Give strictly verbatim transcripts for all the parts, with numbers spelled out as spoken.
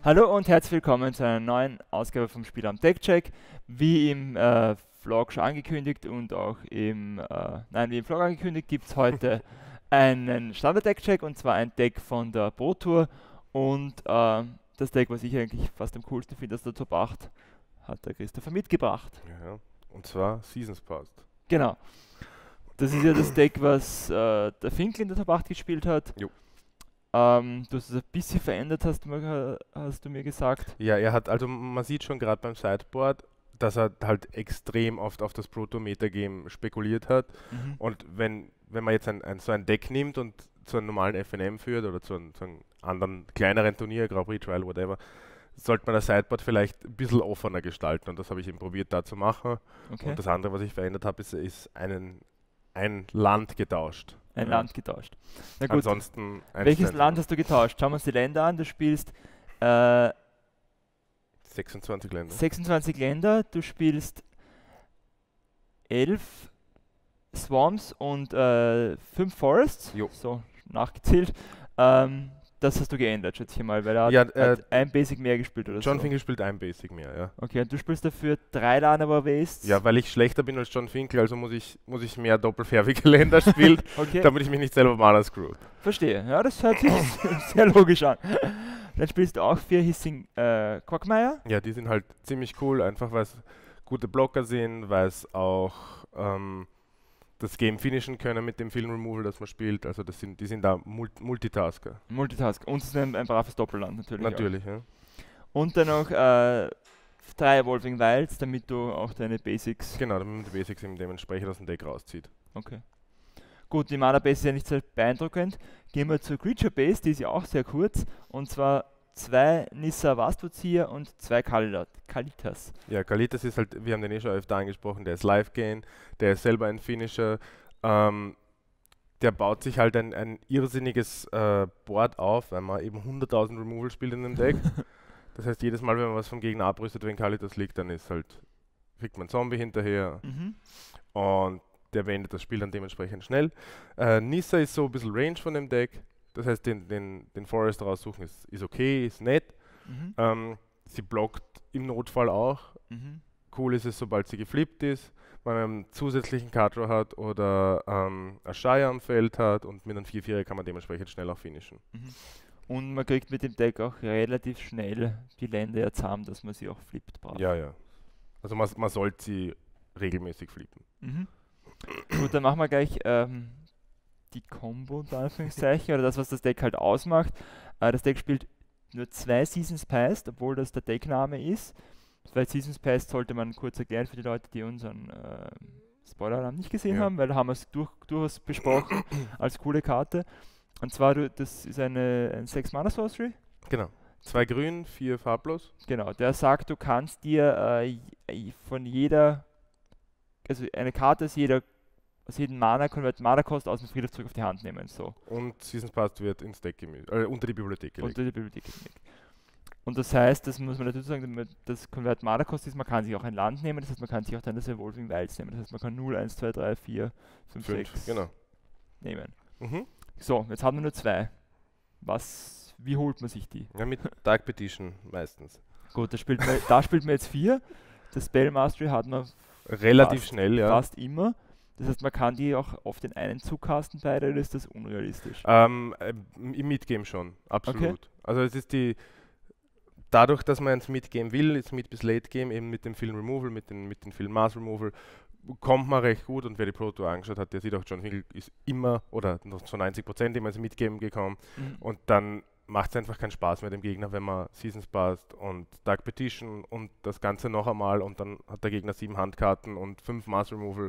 Hallo und herzlich willkommen zu einer neuen Ausgabe vom Spiel am Deckcheck. Wie im äh, Vlog schon angekündigt und auch im, äh, nein, wie im Vlog angekündigt, gibt es heute einen Standard-Deckcheck und zwar ein Deck von der Pro Tour und äh, das Deck, was ich eigentlich fast am coolsten finde, das der Top acht, hat der Christopher mitgebracht. Ja, und zwar Seasons Past. Genau. Das ist ja das Deck, was äh, der Finkel in der Top acht gespielt hat. Jo. Ähm, du hast es ein bisschen verändert, hast du, mir, hast du mir gesagt. Ja, er hat, also man sieht schon gerade beim Sideboard, dass er halt extrem oft auf das Proto-Metagame spekuliert hat. Mhm. Und wenn, wenn man jetzt ein, ein, so ein Deck nimmt und zu einem normalen F N M führt oder zu einem, zu einem anderen kleineren Turnier, Grand Prix, Trial, whatever, sollte man das Sideboard vielleicht ein bisschen offener gestalten. Und das habe ich eben probiert da zu machen. Okay. Und das andere, was ich verändert habe, ist, ist einen, ein Land getauscht. Ein Ja. Land getauscht. Na gut, Ansonsten welches Land hast du getauscht? Schauen wir uns die Länder an. Du spielst äh, sechsundzwanzig Länder. sechsundzwanzig Länder, du spielst elf Swarms und äh, fünf Forests, Jo. so nachgezählt. Ähm, das hast du geändert, schätze ich mal, weil er Ja, hat, äh, hat ein Basic mehr gespielt oder John so. Finkel spielt ein Basic mehr, ja. Okay, und du spielst dafür drei Llanowar Wastes. Ja, weil ich schlechter bin als John Finkel, also muss ich, muss ich mehr doppelfärbige Länder spielen, Okay, damit ich mich nicht selber Mana screw. verstehe. Ja, das hört sich sehr logisch an. Dann spielst du auch vier Hissing äh, Quagmire. Ja, die sind halt ziemlich cool, einfach weil es gute Blocker sind, weil es auch ähm, das Game finishen können mit dem Film Removal, das man spielt. Also das sind, die sind da Mult Multitasker. Multitask. Und es ist ein, ein braves Doppelland natürlich. Natürlich, ja. Auch. Und dann noch äh, drei Evolving Wilds, damit du auch deine Basics. Genau, damit man die Basics eben dementsprechend aus dem Deck rauszieht. Okay. Gut, die Mana Base ist ja nicht so beeindruckend. Gehen wir zur Creature Base, die ist ja auch sehr kurz. Und zwar zwei Nissa Vastuzia und zwei Kal Kalitas. Ja, Kalitas ist halt, wir haben den eh schon öfter angesprochen, der ist Live-Gain, der ist selber ein Finisher. Ähm, der baut sich halt ein, ein irrsinniges äh, Board auf, weil man eben hunderttausend Removal spielt in dem Deck. Das heißt, jedes Mal, wenn man was vom Gegner abrüstet, wenn Kalitas liegt, dann ist halt, kriegt man Zombie hinterher Mhm. und der beendet das Spiel dann dementsprechend schnell. Äh, Nissa ist so ein bisschen Range von dem Deck, das heißt, den, den, den Forest raussuchen ist, ist okay, ist nett. Mhm. Ähm, sie blockt im Notfall auch. Mhm. Cool ist es, sobald sie geflippt ist, wenn man einen zusätzlichen Card Draw hat oder ähm, ein Shire am Feld hat und mit einem vier vier kann man dementsprechend schnell auch finishen. Mhm. Und man kriegt mit dem Deck auch relativ schnell die Länder ja zusammen, dass man sie auch flippt braucht. Ja, ja. Also man, man sollte sie regelmäßig flippen. Mhm. Gut, dann machen wir gleich ähm, die Combo unter Anführungszeichen oder das, was das Deck halt ausmacht. Äh, das Deck spielt nur zwei Seasons Past, obwohl das der Deckname ist. Zwei Seasons Past sollte man kurz erklären für die Leute, die unseren äh, Spoiler-Alarm nicht gesehen Ja. haben, weil da haben wir es durch, durchaus besprochen als coole Karte. Und zwar, du, das ist eine ein sechs Mana Sorcery. Genau. Zwei grün, vier farblos. Genau, der sagt, du kannst dir äh, j- von jeder, also eine Karte aus jeder, aus jedem Mana, Convert Mana Cost aus dem Friedhof zurück auf die Hand nehmen. So. Und Seasons Past wird ins Deck gemischt, äh, unter die Bibliothek gelegt. Unter die Bibliothek gelegt. Und das heißt, das muss man dazu sagen, damit das Convert Mana Cost ist, man kann sich auch ein Land nehmen, das heißt, man kann sich auch dann das Evolving Wilds nehmen. Das heißt, man kann null, eins, zwei, drei, vier, fünf, Fünf, sechs genau. nehmen. Mhm. So, jetzt haben wir nur zwei. Was, wie holt man sich die? Ja, mit Dark Petition meistens. Gut, da spielt man, da spielt man jetzt vier. Das Spell Mastery hat man Relativ Fast- schnell, ja. fast immer. Das heißt, man kann die auch auf den einen Zug casten beide, oder ist das unrealistisch? Ähm, äh, im Midgame schon, absolut. Also es ist die, dadurch, dass man ins Midgame will, ins Mid- bis Late-Game, eben mit dem Film Removal, mit den, mit den Film Mass Removal, kommt man recht gut und wer die Pro Tour angeschaut hat, der sieht auch, John Finkel ist immer, oder noch zu neunzig Prozent immer ins Midgame gekommen Mhm. und dann macht es einfach keinen Spaß mehr dem Gegner, wenn man Seasons Past und Dark Petition und das Ganze noch einmal und dann hat der Gegner sieben Handkarten und fünf Mass Removal.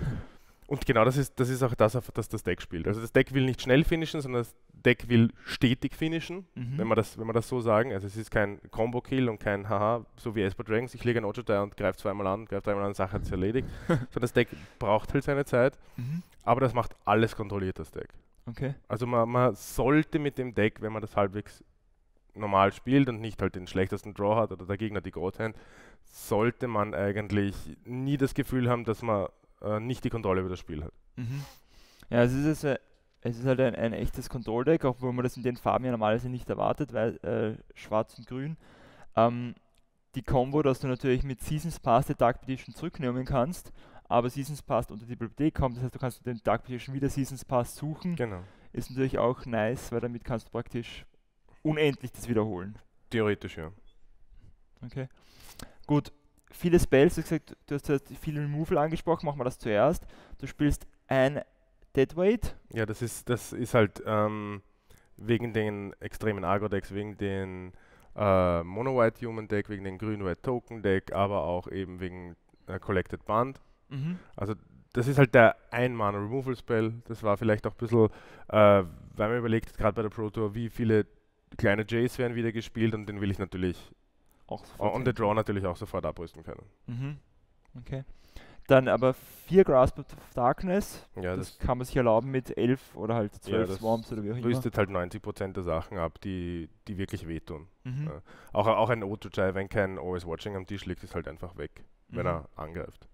Und genau das ist, das ist auch das, auf das das Deck spielt. Also das Deck will nicht schnell finishen, sondern das Deck will stetig finishen, Mhm. wenn, man das, wenn man das so sagen. Also es ist kein Combo-Kill und kein Haha, so wie Esper Dragons, ich lege ein Ojo-Die und greife zweimal an, greife dreimal an, Sache hat sich erledigt. So das Deck braucht halt seine Zeit, Mhm. aber das macht alles kontrolliert, das Deck. Okay. Also man, man sollte mit dem Deck, wenn man das halbwegs normal spielt und nicht halt den schlechtesten Draw hat oder der Gegner die Goat-Hand, sollte man eigentlich nie das Gefühl haben, dass man äh, nicht die Kontrolle über das Spiel hat. Mhm. Ja, es ist also es ist halt ein, ein echtes Control-Deck, obwohl man das in den Farben ja normalerweise nicht erwartet, weil äh, schwarz und grün. Ähm, die Combo, dass du natürlich mit Seasons Pass die Dark Petition zurücknehmen kannst, aber Seasons Pass unter die Bibliothek kommt, das heißt, du kannst den Dark Petition wieder Seasons Pass suchen, Genau. ist natürlich auch nice, weil damit kannst du praktisch unendlich das wiederholen. Theoretisch, ja. Okay. Gut, viele Spells, du hast gesagt, du hast jetzt viel Removal angesprochen, machen wir das zuerst. Du spielst ein Deadweight. Ja, das ist, das ist halt ähm, wegen den extremen Agro-Decks, wegen den äh, Mono-White Human Deck, wegen den Grün-White Token Deck, aber auch eben wegen äh, Collected Band. Mhm. Also das ist halt der Ein-Mana-Removal-Spell. Das war vielleicht auch ein bisschen, äh, weil man überlegt, gerade bei der Pro Tour, wie viele kleine Jays werden wieder gespielt und den will ich natürlich Auch oh, und der Draw natürlich auch sofort abrüsten können. Mhm. Okay. Dann aber vier Grasp of Darkness. Ja, das, das kann man sich erlauben mit elf oder halt zwölf Ja, das Swarms oder wie auch immer. rüstet halt neunzig Prozent der Sachen ab, die, die wirklich wehtun. Mhm. Ja. Auch, auch ein Oto-Jai, wenn kein Always Watching am Tisch liegt, ist halt einfach weg, wenn Mhm. er angreift.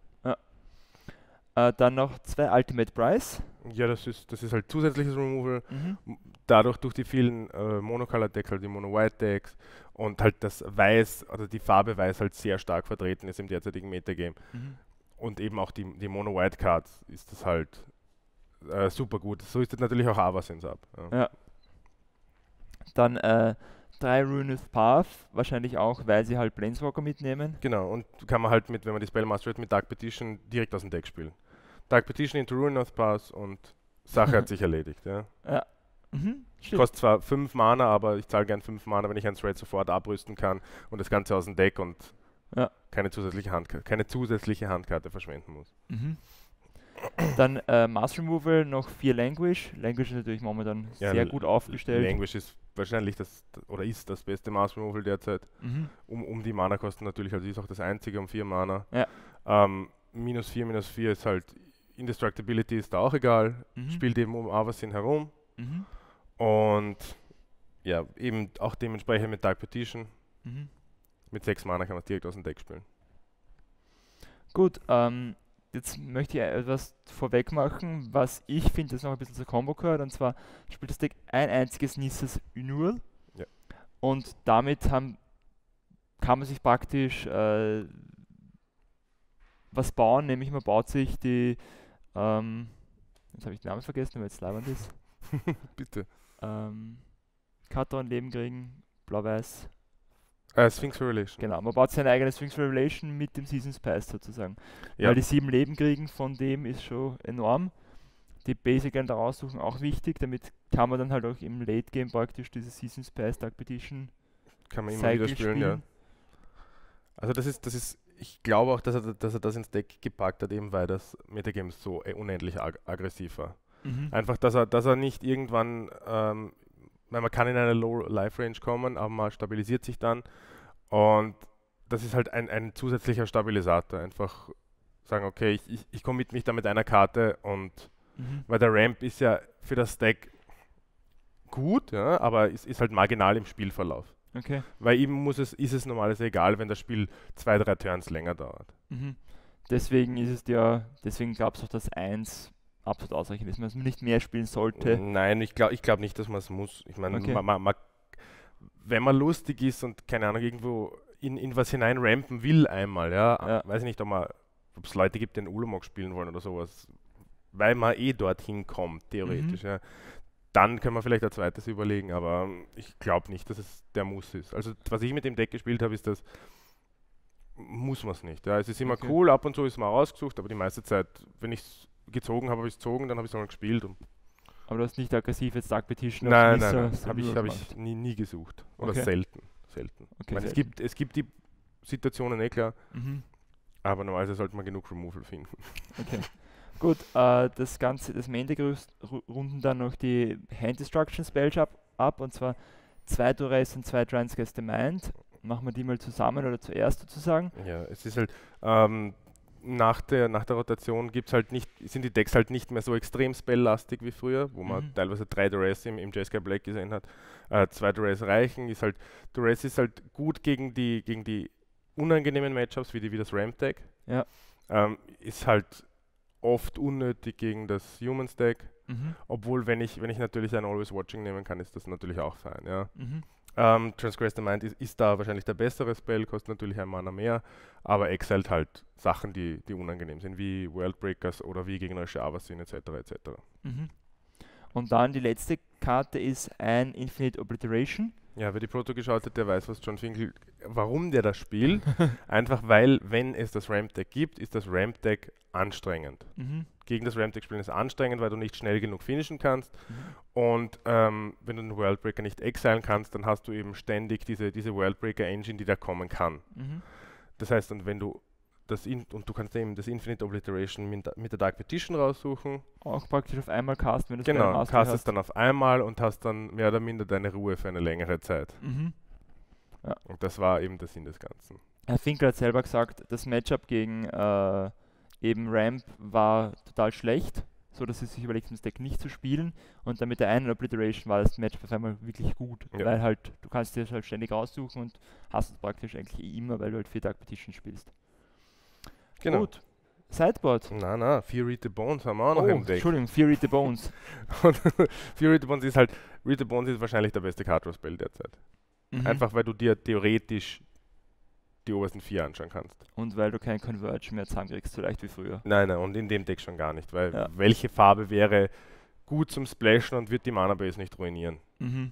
Äh, dann noch zwei Ultimate Price. Ja, das ist, das ist halt zusätzliches Removal. Mhm. M- Dadurch durch die vielen äh, Monocolor-Decks, halt die Mono-White-Decks und halt das Weiß, oder die Farbe Weiß halt sehr stark vertreten ist im derzeitigen Metagame. Mhm. Und eben auch die, die Mono-White-Cards ist das halt äh, super gut. So ist das natürlich auch Avacens ab. Ja. Ja. Dann äh, drei Ruinous Path, wahrscheinlich auch, weil sie halt Planeswalker mitnehmen. Genau, und kann man halt mit, wenn man die Spellmaster hat, mit Dark Petition direkt aus dem Deck spielen. Dark Petition into Ruinous Pass und Sache hat sich erledigt. Ja. Mhm. Stimmt. Kostet zwar fünf Mana, aber ich zahle gern fünf Mana, wenn ich ein Thread sofort abrüsten kann und das Ganze aus dem Deck und Ja. keine zusätzliche Handkarte, keine zusätzliche Handkarte verschwenden muss. Mhm. Dann äh, Mass Removal, noch vier Language. Language ist natürlich momentan Ja, sehr L- gut aufgestellt. Language ist wahrscheinlich das, oder ist das beste Mass Removal derzeit, Mhm. um, um die Mana-Kosten natürlich, also ist auch das einzige um vier Mana. Ja. Ähm, minus vier, minus vier ist halt, Indestructibility ist da auch egal, Mhm. spielt eben um Avacyn herum. Mhm. Und ja, eben auch dementsprechend mit Dark Petition. Mhm. Mit sechs Mana kann man direkt aus dem Deck spielen. Gut, ähm, jetzt möchte ich etwas vorweg machen, was ich finde, das noch ein bisschen zur Combo gehört. Und zwar spielt das Deck ein einziges Nisses Unul. Ja. Und damit haben, kann man sich praktisch äh, was bauen, nämlich man baut sich die, ähm, jetzt habe ich den Namen vergessen, weil jetzt leibend ist. Bitte. Ähm, Karte und Leben kriegen, blau-weiß. Äh, Sphinx Revelation. Genau, man baut seine eigene Sphinx Revelation mit dem Seasons Pass sozusagen. Ja. Weil die sieben Leben kriegen von dem ist schon enorm. Die Basic dann raussuchen auch wichtig, damit kann man dann halt auch im Late Game praktisch diese Seasons Pass Dark Petition Kann man immer Cycle wieder spielen, ja. Also das ist, das ist, ich glaube auch, dass er, dass er das ins Deck gepackt hat, eben weil das Metagame so äh, unendlich ag aggressiv war. Mhm. Einfach, dass er, dass er nicht irgendwann, ähm, weil man kann in eine Low Life Range kommen, aber man stabilisiert sich dann und das ist halt ein, ein zusätzlicher Stabilisator. Einfach sagen, okay, ich, ich, ich komme mit mich da mit einer Karte und Mhm. weil der Ramp ist ja für das Deck gut, ja, aber es ist halt marginal im Spielverlauf. Okay. Weil ihm muss es, ist es normalerweise egal, wenn das Spiel zwei, drei Turns länger dauert. Mhm. Deswegen ist es ja, deswegen gab es auch das eins absolut ausreichend ist, dass man nicht mehr spielen sollte. Nein, ich glaube ich glaub nicht, dass man es muss. Ich meine, Okay. ma, ma, ma, wenn man lustig ist und keine Ahnung, irgendwo in, in was hinein rampen will einmal, ja, Ja. weiß ich nicht, ob es Leute gibt, die den Ulamog spielen wollen oder sowas, weil man eh dorthin kommt, theoretisch, Mhm. ja. Dann können wir vielleicht ein zweites überlegen, aber ähm, ich glaube nicht, dass es der Muss ist. Also was ich mit dem Deck gespielt habe, ist das, muss man es nicht. Ja. Es ist immer Okay. cool, ab und zu ist mal ausgesucht, aber die meiste Zeit, wenn ich es gezogen habe, habe ich es gezogen, dann habe ich es mal gespielt. Und Aber du hast nicht aggressiv jetzt Dark Petition nein, auf nein, Nissa nein, so habe ich, nur hab gemacht. ich nie, nie gesucht. Oder Okay. selten. selten. Okay, Ich meine, es, selten. gibt, es gibt die Situationen, eh klar, Mhm. aber normalerweise sollte man genug Removal finden. Okay. Gut, äh, das Ganze, das Main Deck rüst- ru- runden dann noch die Hand Destruction Spells ab, ab und zwar zwei Duress und zwei Transcast the Mind. Machen wir die mal zusammen oder zuerst sozusagen. Ja, es ist halt, ähm, nach der, nach der Rotation gibt's halt nicht, sind die Decks halt nicht mehr so extrem spelllastig wie früher, wo man Mhm. teilweise drei Duress im, im Jeskai Black gesehen hat. Äh, zwei Duress reichen, ist halt, Duress ist halt gut gegen die, gegen die unangenehmen Matchups, wie, die, wie das Ramp Deck. Ja. Ähm, ist halt oft unnötig gegen das Humans Deck. Mhm. Obwohl, wenn ich, wenn ich natürlich ein Always Watching nehmen kann, ist das natürlich auch fein. Ja. Mhm. Ähm, Transgress the Mind ist, ist da wahrscheinlich der bessere Spell, kostet natürlich ein Mana mehr, aber exiled halt Sachen, die, die unangenehm sind, wie Worldbreakers oder wie gegnerische Avasin et cetera et cetera. Mhm. Und dann die letzte Karte ist ein Infinite Obliteration. Ja, wer die Proto geschaut hat, der weiß, was John Finkel, warum der das spielt. Einfach weil, wenn es das Ramp-Deck gibt, ist das Ramp-Deck anstrengend. Mhm. Gegen das Ramp-Deck spielen ist anstrengend, weil du nicht schnell genug finishen kannst. Mhm. Und ähm, wenn du den Worldbreaker nicht exilen kannst, dann hast du eben ständig diese, diese Worldbreaker-Engine, die da kommen kann. Mhm. Das heißt, und wenn du das in, und du kannst eben das Infinite Obliteration mit, mit der Dark Petition raussuchen. Auch praktisch auf einmal casten, wenn du es bei Genau, einem Mastery cast es hast. dann auf einmal und hast dann mehr oder minder deine Ruhe für eine längere Zeit. Mhm. Und das war eben der Sinn des Ganzen. Herr Finkel hat selber gesagt, das Matchup gegen äh, eben Ramp war total schlecht, so dass sie sich überlegt haben, das Deck nicht zu spielen. Und dann mit der einen Obliteration war das Matchup auf einmal wirklich gut. Ja. Weil halt, du kannst dir das halt ständig raussuchen und hast es praktisch eigentlich eh immer, weil du halt vier Dark Petition spielst. Genau. Gut. Sideboard. Na, na, Fear Eat the Bones haben wir auch noch Oh, im Deck. Entschuldigung, Fear Eat the Bones. Und Fear Eat the Bones ist halt, Read the Bones ist wahrscheinlich der beste Card Draw Spell derzeit. Mhm. Einfach weil du dir theoretisch die obersten vier anschauen kannst. Und weil du kein Converge mehr zusammenkriegst, so leicht wie früher. Nein, nein, und in dem Deck schon gar nicht, weil Ja. welche Farbe wäre gut zum Splashen und wird die Mana Base nicht ruinieren? Mhm.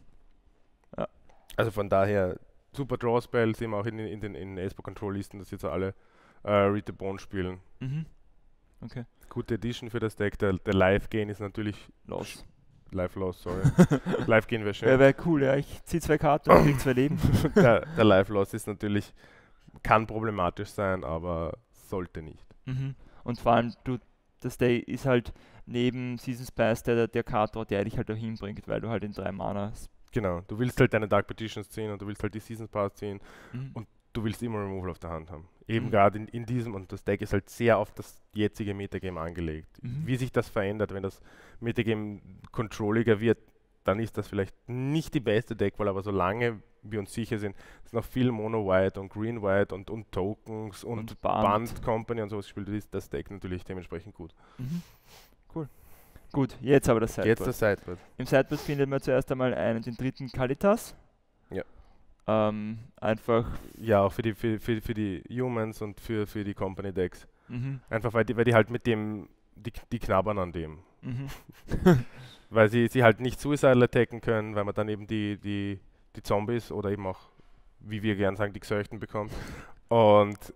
Also von daher, super Draw Spell, sehen wir auch in, den- in den in Esper Control Listen, dass jetzt alle äh, Read the Bones spielen. Mhm. Okay, Gute Addition für das Deck. Der, der Live Gain ist natürlich los. Live Loss, sorry. Live Gain wäre schön. Wäre wär cool, ja. Ich ziehe zwei Karten und krieg zwei Leben. der, der Live Loss ist natürlich, kann problematisch sein, aber sollte nicht. Mhm. Und vor allem, du, das Day ist halt neben Seasons Pass der, der Karte, der dich halt auch hinbringt, weil du halt in drei Mana hast. Genau, du willst halt deine Dark Petitions ziehen und du willst halt die Seasons Pass ziehen. Mhm. Und du willst immer Removal auf der Hand haben. Eben Mhm. gerade in, in diesem, und das Deck ist halt sehr auf das jetzige Metagame angelegt. Mhm. Wie sich das verändert, wenn das Metagame controlliger wird, dann ist das vielleicht nicht die beste Deckwahl, aber solange wir uns sicher sind, dass noch viel Mono-White und Green-White und, und Tokens und, Und Band. Band Company und sowas gespielt, ist das Deck natürlich dementsprechend gut. Mhm. Cool. Gut, jetzt aber das Sideboard. Jetzt das Sideboard. Im Sideboard findet man zuerst einmal einen, den dritten Kalitas. Ja. Ähm, einfach. Ja, auch für die, für, für, für die Humans und für, für die Company-Decks. Mhm. Einfach weil die, weil die halt mit dem, die, die knabbern an dem. Mhm. Weil sie, sie halt nicht Suicide attacken können, weil man dann eben die, die, die Zombies oder eben auch, wie wir gern sagen, die Gesöchten bekommt. Und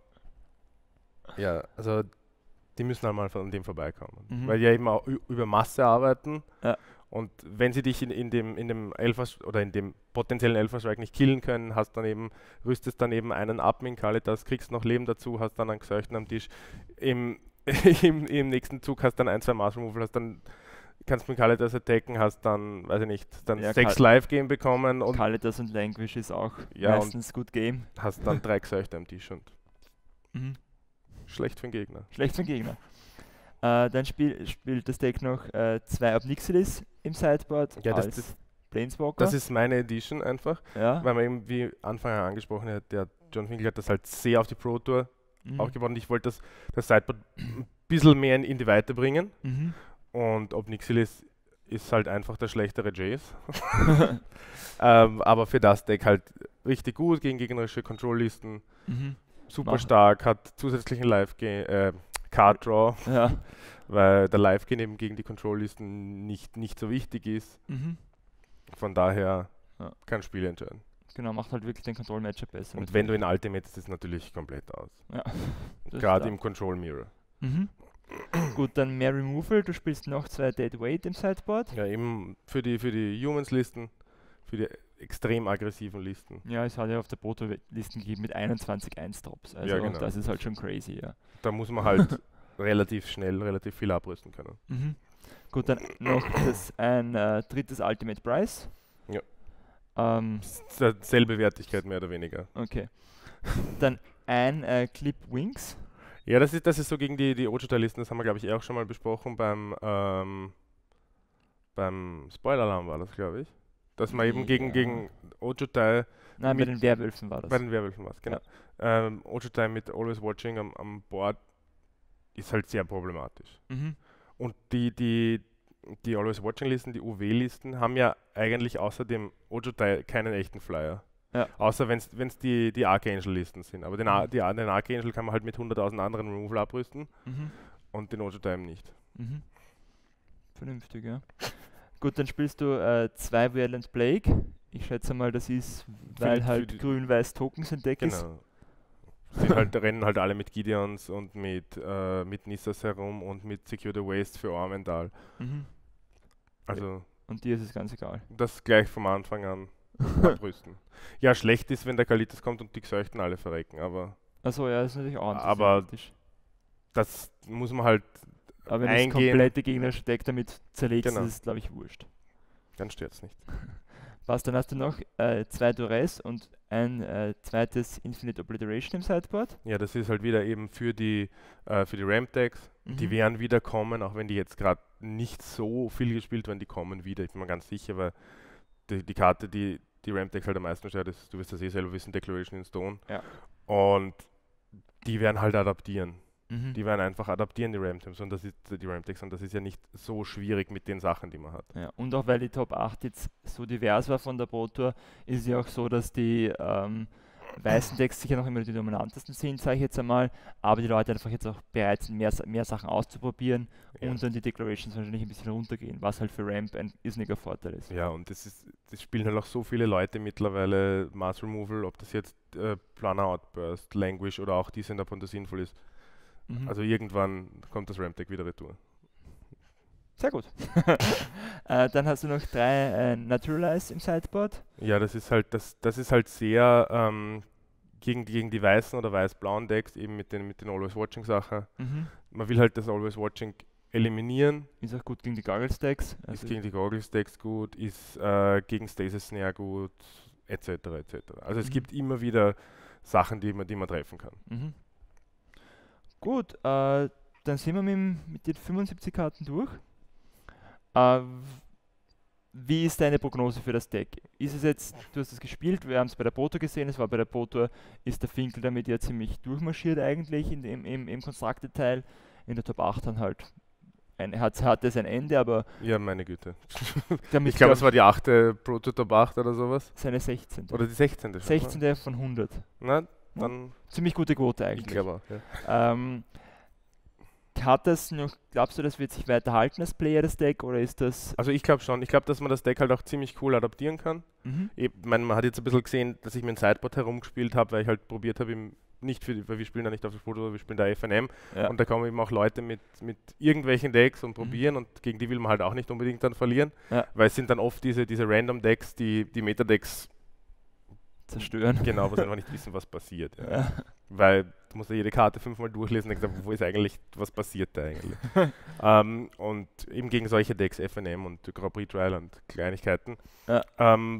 ja, also die müssen halt mal von dem vorbeikommen. Mhm. Weil die ja eben auch ü- über Masse arbeiten. Ja. Und wenn sie dich in, in dem, in dem Elfer oder in dem potenziellen Elfer-Strike nicht killen können, hast dann eben, rüstest dann eben einen ab mit Kalitas, kriegst noch Leben dazu, hast dann einen Gesöchten am Tisch. Im, im, im nächsten Zug hast dann ein, zwei Mass Removal, hast dann kannst mit Kalitas attacken, hast dann, weiß ich nicht, dann Ja, sechs Kal- Live-Game bekommen und Kalitas und Language ist auch Ja, meistens gut Game. hast dann drei Gesöchte am Tisch und Mhm. schlecht für den Gegner. Schlecht für den Gegner. Äh, dann spiel, spielt das Deck noch äh, zwei Obnixilis im Sideboard Ja, das- als das- Planeswalker. Das ist meine Edition einfach, ja. weil man eben, wie Anfang an angesprochen hat, der John Finkel hat das halt sehr auf die Pro Tour Mhm. aufgebaut und ich wollte das, das Sideboard ein bisschen mehr in, in die Weite bringen. Mhm. Und Obnixilis ist halt einfach der schlechtere Jace. ähm, aber für das Deck halt richtig gut gegen gegnerische Control-Listen. Mhm. Super Mach- stark, hat zusätzlichen Live-Game, äh, Card Draw, Ja. weil der Live-Game eben gegen die Control-Listen nicht, nicht so wichtig ist. Mhm. Von daher Ja. kann Spiel entscheiden. Genau, macht halt wirklich den Control-Matchup besser. Und mit wenn du fünf. in Ultimate ist es natürlich komplett aus. Ja. Das ist Gerade klar. im Control Mirror. Mhm. Gut, dann mehr Removal. Du spielst noch zwei Dead Weight im Sideboard. Ja, eben für die, für die Humans-Listen, für die extrem aggressiven Listen. Ja, es hat ja auf der Proto-Listen gegeben mit einundzwanzig eins-Drops. Also Ja, genau. das ist halt schon crazy, ja. Da muss man halt relativ schnell, relativ viel abrüsten können. Mhm. Gut, dann noch das, ein äh, drittes Ultimate Price. Ja. Ähm, Selbe Wertigkeit mehr oder weniger. okay. Dann ein äh, Clip Wings. Ja, das ist, das ist so gegen die, die Ojota-Listen, das haben wir glaube ich eh auch schon mal besprochen beim, ähm, beim Spoiler-Alarm war das, glaube ich. Dass man eben gegen, Ja. gegen Ojotai, Nein, bei Mit- den Werwölfen war das. bei den Werwölfen was, genau. Ähm, Ojotai mit Always Watching am, am Board ist halt sehr problematisch. Mhm. Und die, die die Always Watching Listen, die U W-Listen, haben ja eigentlich außer dem Ojutai keinen echten Flyer. Ja. Außer wenn es die, die Archangel-Listen sind. Aber den, Ar- die, den Archangel kann man halt mit hunderttausend anderen Removal abrüsten Mhm. und den Ojutai nicht. Mhm. Vernünftig, ja. Gut, dann spielst du äh, zwei Violent Plague. Ich schätze mal, das ist, weil die- für halt die- grün-weiß Tokens im Deck ist. Genau. Sind halt, rennen halt alle mit Gideons und mit, äh, mit Nissas herum und mit Secure the Waste für Ormental. Mhm. Also Und dir ist es ganz egal. das gleich vom Anfang an abrüsten. Ja, schlecht ist, wenn der Kalitas kommt und die Geseuchten alle verrecken, aber Achso, ja, das ist natürlich auch Aber antisemitisch. das muss man halt Aber wenn das eingehen. komplette gegnerische Deck damit zerlegst, Genau. ist es, glaube ich, wurscht. Dann stört's nicht. Was, dann hast du noch äh, zwei Duress und ein äh, zweites Infinite Obliteration im Sideboard. Ja, das ist halt wieder eben für die, äh, für die Ramp-Decks. Die Mhm. werden wieder kommen, auch wenn die jetzt gerade nicht so viel gespielt werden, die kommen wieder. Ich bin mir ganz sicher, weil die, die Karte, die die Ramp-Decks halt am meisten stört, ist, du wirst das eh selber wissen, Declaration in Stone. Ja. Und die werden halt adaptieren. Mhm. Die werden einfach adaptieren, die Ramp-Decks, und das ist die Ramp-Decks, und das ist ja nicht so schwierig mit den Sachen, die man hat. Ja, und auch weil die Top acht jetzt so divers war von der Pro Tour, ist es ja auch so, dass die ähm, weißen Decks sicher noch immer die dominantesten sind, sage ich jetzt einmal, aber die Leute einfach jetzt auch bereit sind, mehr, mehr Sachen auszuprobieren Ja. und dann die Declarations wahrscheinlich ein bisschen runtergehen, was halt für Ramp ein irrsinniger Vorteil ist. Ja, und das ist, das spielen halt auch so viele Leute mittlerweile Mass Removal, ob das jetzt äh, Planar Outburst, Languish oder auch Descent Upon the Sinful ist. Mhm. Also irgendwann kommt das Ramp-Deck wieder retour. Sehr gut. äh, dann hast du noch drei äh, Naturalize im Sideboard. Ja, das ist halt, das, das ist halt sehr ähm, gegen, die, gegen die weißen oder weiß-blauen Decks, eben mit den, mit den Always Watching Sachen. Mhm. Man will halt das Always Watching eliminieren, Ist auch gut gegen die Gargles Decks. ist Also gegen die Goggles Decks gut, ist äh, gegen Stasis Snare gut, et cetera et cetera. Also es Mhm. gibt immer wieder Sachen, die man, die man treffen kann. Mhm. Gut, äh, dann sind wir mit, dem- mit den fünfundsiebzig Karten durch. Äh, wie ist deine Prognose für das Deck? Ist es jetzt, du hast es gespielt, wir haben es bei der Proto gesehen, es war bei der Proto, ist der Finkel damit ja ziemlich durchmarschiert eigentlich in dem, im, im Constructed-Teil, in der Top acht dann halt. Ein, hat, hat es ein Ende, aber Ja, meine Güte. damit Ich glaube, es glaub war die achte Prototyp acht oder sowas. seine sechzehnte. Oder die sechzehnte schon. ne? sechzehnte von hundert. Na, dann, Ziemlich gute Quote ich eigentlich. glaube auch, ja. Ähm, hat das noch, glaubst du, das wird sich weiter halten als Player, das Deck, oder ist das... Also ich glaube schon. Ich glaube, dass man das Deck halt auch ziemlich cool adaptieren kann. Mhm. Ich meine, man hat jetzt ein bisschen gesehen, dass ich mit dem Sideboard herumgespielt habe, weil ich halt probiert habe, im- nicht für die, weil wir spielen da nicht auf das Proto, wir spielen da F N M. Ja. Und da kommen eben auch Leute mit, mit irgendwelchen Decks und Mhm. probieren, und gegen die will man halt auch nicht unbedingt dann verlieren. Ja. Weil es sind dann oft diese, diese Random Decks, die, die Meta-Decks, Zerstören. genau, wo sie einfach nicht wissen, was passiert. Ja. Ja. Weil du musst ja jede Karte fünfmal durchlesen und denkst, wo ist eigentlich, was passiert da eigentlich? ähm, und eben gegen solche Decks, F N M und Grand Prix Trial und Kleinigkeiten, Ja. ähm,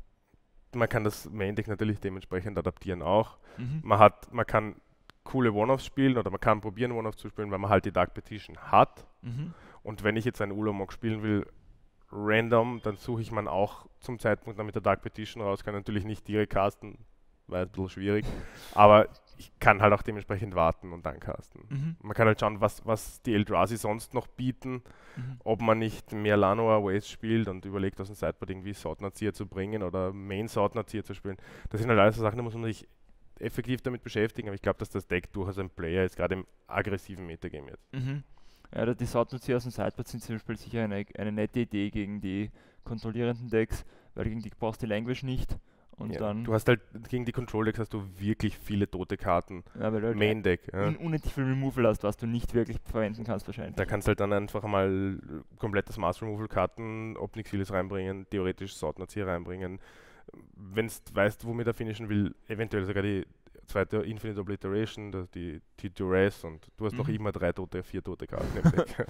man kann das Main Deck natürlich dementsprechend adaptieren auch. Mhm. Man hat, man kann coole One-Offs spielen, oder man kann probieren, One-Offs zu spielen, weil man halt die Dark Petition hat. Mhm. Und wenn ich jetzt einen Ulamog spielen will, random, dann suche ich man auch zum Zeitpunkt dann mit der Dark Petition raus, kann natürlich nicht direkt casten, weil es ein bisschen schwierig, aber ich kann halt auch dementsprechend warten und dann casten. Mhm. Man kann halt schauen, was, was die Eldrazi sonst noch bieten, Mhm. ob man nicht mehr Lanoa Waste spielt und überlegt, aus dem Sideboard irgendwie Sword-Nazir zu bringen oder Main Sword-Nazir zu spielen. Das sind halt alles so Sachen, da muss man sich effektiv damit beschäftigen, aber ich glaube, dass das Deck durchaus ein Player ist, gerade im aggressiven Metagame jetzt. Mhm. Ja, da- die Sorten aus dem Sideboard sind zum Beispiel sicher eine, eine nette Idee gegen die kontrollierenden Decks, weil gegen die brauchst du die Language nicht. Und Ja, dann, du hast halt, gegen die Control-Decks hast du wirklich viele tote Karten. ja, weil du halt Main-Deck. Ja. un unendlich viel Removal hast, was du nicht wirklich verwenden kannst wahrscheinlich. Da kannst du halt dann einfach mal komplettes Mass-Removal-Karten, Obnixilis reinbringen, theoretisch Sword-Nazir reinbringen. Wenn du weißt, womit er finishen will, eventuell sogar die zweite Infinite Obliteration, das- die, die Duress, und du hast noch Mhm. immer drei tote, vier tote Karten im Deck.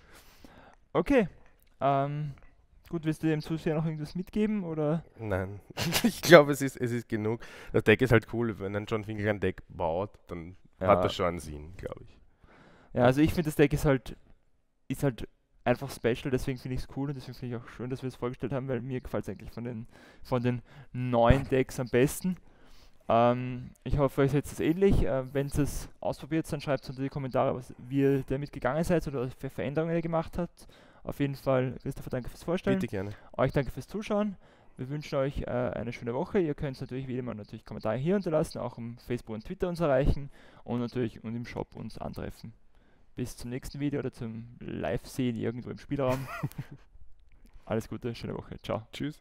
Okay. Ähm, gut, willst du dem Zuseher noch irgendwas mitgeben, oder? Nein, ich glaube, es ist, es ist genug. Das Deck ist halt cool, wenn ein John Finkel ein Deck baut, dann Ja. hat das schon einen Sinn, glaube ich. Ja, also ich finde, das Deck ist halt, ist halt einfach special, deswegen finde ich es cool und deswegen finde ich auch schön, dass wir es vorgestellt haben, weil mir gefällt es eigentlich von den, von den neuen Decks am besten. Ähm, ich hoffe, euch seht es ähnlich. Äh, Wenn ihr es ausprobiert, dann schreibt es unter die Kommentare, was, wie ihr damit gegangen seid oder für Veränderungen ihr gemacht habt. Auf jeden Fall, Christopher, danke fürs Vorstellen. Bitte gerne. Euch danke fürs Zuschauen. Wir wünschen euch äh, eine schöne Woche. Ihr könnt natürlich wie immer natürlich Kommentare hier hinterlassen, auch im Facebook und Twitter uns erreichen und natürlich und im Shop uns antreffen. Bis zum nächsten Video oder zum Live-Sehen irgendwo im Spielraum. Alles Gute, schöne Woche. Ciao. Tschüss.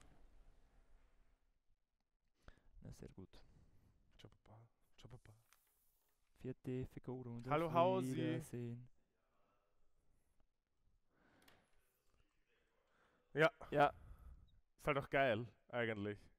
Na, sehr gut. Ciao, Papa. Ciao, Papa. Vierte Figur und Hallo, auf Hausi. Wiedersehen. Ja, Ja. ist halt auch geil, eigentlich.